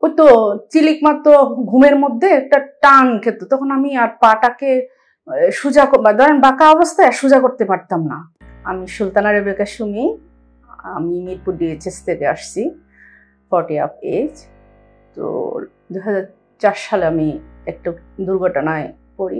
ওই তো চিলিক মাত্র ঘুমের মধ্যে একটা টান খেত, তখন আমি আর পাটাকে সোজা ধরেন বাঁকা অবস্থায় সোজা করতে পারতাম না। আমি সুলতানা রেবেকা সুমি, আমি মিরপুর ডিএইচএস থেকে আসছি, 40 অফ এজ। তো 2004 সালে আমি একটা দুর্ঘটনায় পড়ি।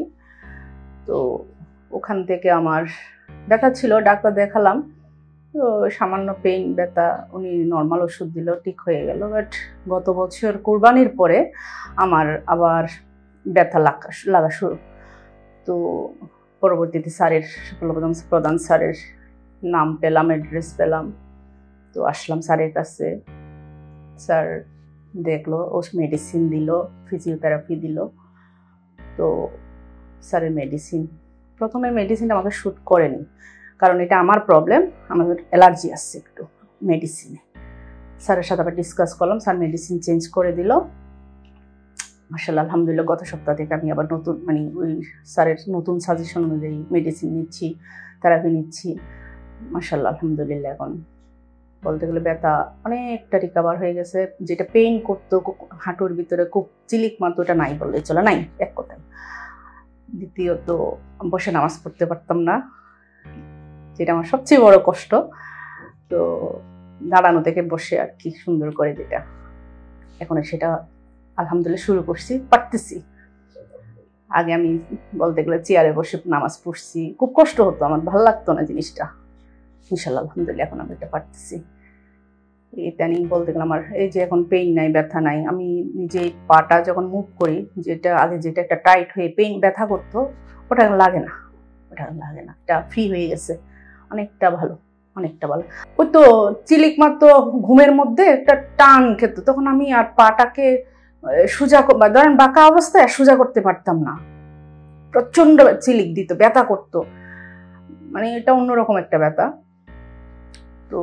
তো ওখান থেকে আমার ব্যথা ছিল, ডাক্তার দেখালাম, তো সামান্য পেইন ব্যথা, উনি নর্মাল ওষুধ দিল, ঠিক হয়ে গেল। বাট গত বছর কোরবানির পরে আমার আবার ব্যথা লাগা শুরু। তো পরবর্তীতে স্যারের প্রধান স্যারের নাম পেলাম, অ্যাড্রেস পেলাম, তো আসলাম স্যারের কাছে। স্যার দেখলো, ও মেডিসিন দিল, ফিজিওথেরাপি দিল। তো স্যারের মেডিসিন, প্রথমে মেডিসিনটা আমাকে শ্যুট করেনি, কারণ এটা আমার প্রবলেম, আমার অ্যালার্জি আসছে একটু মেডিসিনে। স্যারের সাথে আবার ডিসকাস করলাম, স্যার মেডিসিন চেঞ্জ করে দিল। মাশাআল্লাহ আলহামদুলিল্লাহ গত সপ্তাহ থেকে আমি আবার নতুন ওই স্যারের নতুন সাজেশন অনুযায়ী মেডিসিন নিচ্ছি, থেরাপি নিচ্ছি। মাশাআল্লাহ আলহামদুলিল্লাহ এখন বলতে গেলে ব্যথা অনেকটা রিকভার হয়ে গেছে। যেটা পেইন করতো হাঁটুর ভিতরে খুব চিলিক মাত্র, ওটা নাই বললে চলে, নাই এক কথায়। দ্বিতীয়ত বসে নামাজ পড়তে পারতাম না, যেটা আমার সবচেয়ে বড় কষ্ট। তো দাঁড়ানো থেকে বসে আর কি সুন্দর করে, যেটা এখন সেটা আলহামদুলিল্লাহ শুরু করছি, পারতেছি। আগে আমি বলতে গেলে চেয়ারে বসে নামাজ পড়ছি, খুব কষ্ট হতো, আমার ভালো লাগতো না জিনিসটা। ইনশাল্লাহ আলহামদুলিল্লাহ এখন আমি এটা পারতেছি। এটা নিয়ে বলতে গেলে আমার এই যে এখন পেইন নাই, ব্যথা নাই। আমি নিজে পাটা যখন মুভ করি, যেটা আগে যেটা একটা টাইট হয়ে পেইন ব্যথা করতো, ওটা লাগে না, এটা ফ্রি হয়ে গেছে, অনেকটা ভালো, অনেকটা ভালো। ওই তো চিলিক মাত্র ঘুমের মধ্যে একটা টান খেত, তখন আমি আর পাটাকে সোজা ধরেন বাঁকা অবস্থায় সোজা করতে পারতাম না, প্রচন্ড চিলিক দিত, ব্যথা করতো, এটা অন্যরকম একটা ব্যথা। তো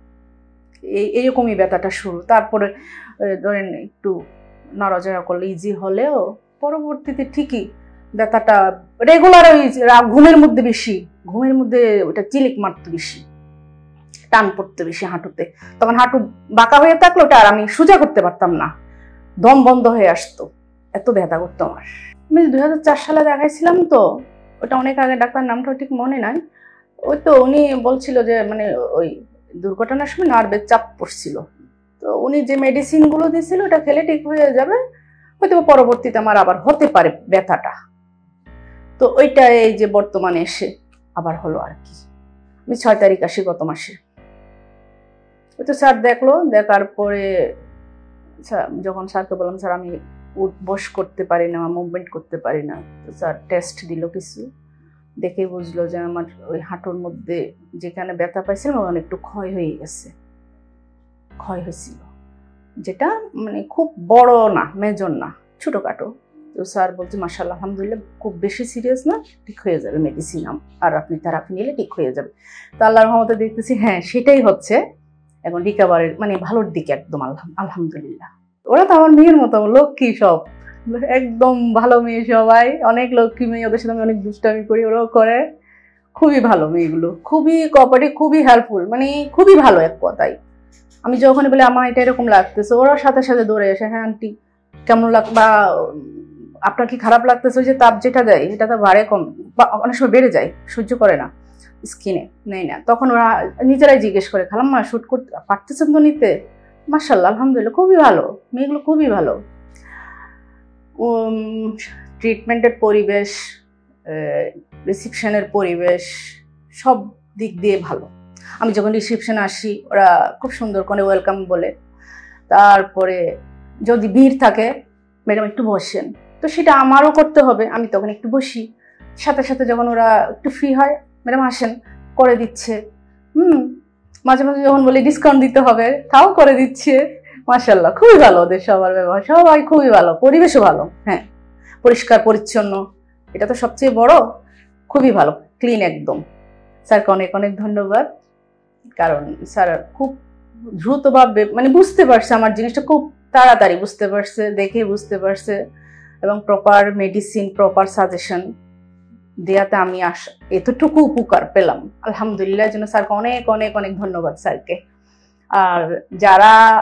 এইরকমই ব্যথাটা শুরু। তারপরে ধরেন একটু নড়াচড়া করলে ইজি হলেও পরবর্তীতে ঠিকই ব্যথাটা রেগুলার, ওই ঘুমের মধ্যে বেশি, ঘুমের মধ্যে ওটা চিলিক মারতো বেশি, টান পড়তো বেশি হাঁটুতে। তখন হাঁটু বাঁকা হয়ে থাকলো, ওটা আর আমি সোজা করতে পারতাম না, দম বন্ধ হয়ে আসতো, এত ব্যথা করতো আমার। আমি 2004 সালে দেখাইছিলাম, তো ওটা অনেক আগে, ডাক্তার নামটা ঠিক মনে নাই। ওই তো উনি বলছিল যে ওই দুর্ঘটনার সময় নার্ভের চাপ পড়ছিল, তো উনি যে মেডিসিনগুলো দিয়েছিল ওটা খেলে ঠিক হয়ে যাবে, হয়তো পরবর্তীতে আমার আবার হতে পারে ব্যথাটা। তো ওইটা এই যে বর্তমানে এসে আবার হলো আর কি। আমি 6 তারিখ আসি গত মাসে। ওই তো স্যার দেখলো, দেখার পরে যখন স্যারকে বললাম স্যার আমি বস করতে পারি না, মুভমেন্ট করতে পারি না, তো স্যার টেস্ট দিল কিছু, দেখে বুঝলো যে আমার ওই হাঁটুর মধ্যে যেখানে ব্যথা পাইছিলাম ওখানে একটু ক্ষয় হয়েছিল, যেটা খুব বড় না, মেজর না, ছোটখাটো। তো স্যার বলছে মাশাআল্লাহ আলহামদুলিল্লাহ খুব বেশি সিরিয়াস না, ঠিক হয়ে যাবে, মেডিসিন আর আপনি থেরাপি নিলে ঠিক হয়ে যাবে। তো আল্লাহর রহমতে দেখতেছি হ্যাঁ সেটাই হচ্ছে, এখন রিকভারের ভালোর দিকে একদম আলহামদুলিল্লাহ। ওরা তো আমার মেয়ের মতো লক্ষ্মী, সব একদম ভালো মেয়ে, সবাই অনেক লক্ষ্মী মেয়ে, ওদের সাথে আমি অনেক দুষ্টামি করি, ওরাও করে, খুবই ভালো মেয়েগুলো, খুবই কোঅপারেটিভ, খুবই হেল্পফুল, খুবই ভালো এক কথায়। আমি যখন বলি আমার এটা এরকম লাগতেছে, ওরা সাথে সাথে দৌড়ে এসে হ্যাঁ আন্টি কেমন বা আপনার কি খারাপ লাগতেছে, ওই যে তাপ যেটা দেয় এটা তো বাড়ে কম বা অনেক সময় বেড়ে যায়, সহ্য করে না স্কিনে, নেই না, তখন ওরা নিজেরাই জিজ্ঞেস করে খালাম্মা শুট করতে পারতেছেন তো নিতে? মাশাআল্লাহ আলহামদুলিল্লাহ খুবই ভালো মেয়েগুলো, খুবই ভালো। ট্রিটমেন্টের পরিবেশ, রিসেপশনের পরিবেশ সব দিক দিয়ে ভালো। আমি যখন রিসেপশনে আসি ওরা খুব সুন্দর করে ওয়েলকাম বলে, তারপরে যদি ভিড় থাকে ম্যাডাম একটু বসেন, তো সেটা আমারও করতে হবে, আমি তখন একটু বসি, সাথে সাথে যখন ওরা একটু ফ্রি হয় ম্যাডাম আসেন, করে দিচ্ছে। মাঝে মাঝে যখন বলি ডিসকাউন্ট দিতে হবে তাও করে দিচ্ছে। মাশাআল্লাহ খুবই ভালো ওদের সবার ব্যবহার, সবাই খুবই ভালো, পরিবেশও ভালো, হ্যাঁ পরিষ্কার পরিচ্ছন্ন, এটা তো সবচেয়ে বড়, খুবই ভালো ক্লিন একদম। স্যারকে অনেক অনেক ধন্যবাদ, কারণ স্যার খুব দ্রুতভাবে বুঝতে পারছে আমার জিনিসটা, খুব তাড়াতাড়ি বুঝতে পারছে, দেখে বুঝতে পারছে, এবং প্রপার মেডিসিন, প্রপার সাজেশন দেয়াতে আমি এতটুকু উপকার পেলাম আলহামদুলিল্লাহ। জন্য স্যারকে অনেক অনেক অনেক ধন্যবাদ স্যারকে। আর যারা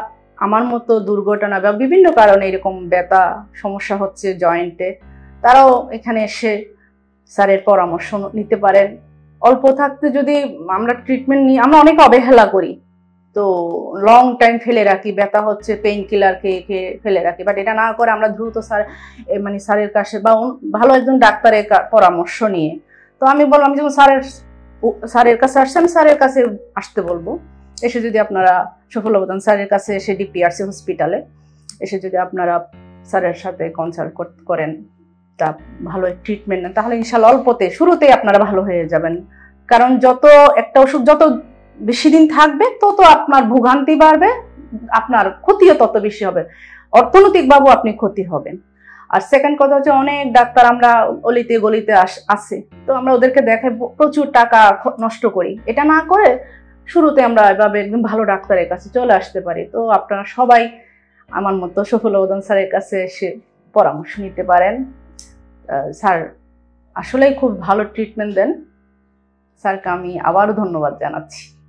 আমার মতো দুর্ঘটনা বা বিভিন্ন কারণে এরকম ব্যথা সমস্যা হচ্ছে জয়েন্টে, তারাও এখানে এসে স্যারের পরামর্শ নিতে পারেন। অল্প থাকতে যদি আমরা ট্রিটমেন্ট নিই, আমরা অনেক অবহেলা করি, তো লং টাইম ফেলে রাখি, ব্যথা হচ্ছে পেইন কিলার খেয়ে খেয়ে ফেলে রাখি। বাট এটা না করে আমরা দ্রুত স্যারের কাছে বা ভালো একজন ডাক্তারের পরামর্শ নিয়ে, তো আমি বললাম যেমন স্যারের কাছে আসছে, আমি স্যারের কাছে আসতে বলবো। এসে যদি আপনারা সফল অবদান স্যারের কাছে এসে ডিপিআরসি হসপিটালে এসে যদি আপনারা স্যারের সাথে কনসাল্ট করেন, তা ভালো ট্রিটমেন্ট নেন, তাহলে ইনশাল্লাহ অল্পতে শুরুতেই আপনারা ভালো হয়ে যাবেন। কারণ যত একটা ওষুধ যত বেশি দিন থাকবে তত আপনার ভোগান্তি বাড়বে, আপনার ক্ষতিও তত বেশি হবে, অর্থনৈতিকভাবেও আপনি ক্ষতি হবেন। আর সেকেন্ড কথা হচ্ছে, অনেক ডাক্তার আমরা অলিতে গলিতে আসে, তো আমরা ওদেরকে দেখে প্রচুর টাকা নষ্ট করি। এটা না করে শুরুতে আমরা এভাবে একদম ভালো ডাক্তারের কাছে চলে আসতে পারি। তো আপনারা সবাই আমার মতো সফল অবদান স্যারের কাছে এসে পরামর্শ নিতে পারেন। স্যার আসলেই খুব ভালো ট্রিটমেন্ট দেন। স্যারকে আমি আবারও ধন্যবাদ জানাচ্ছি।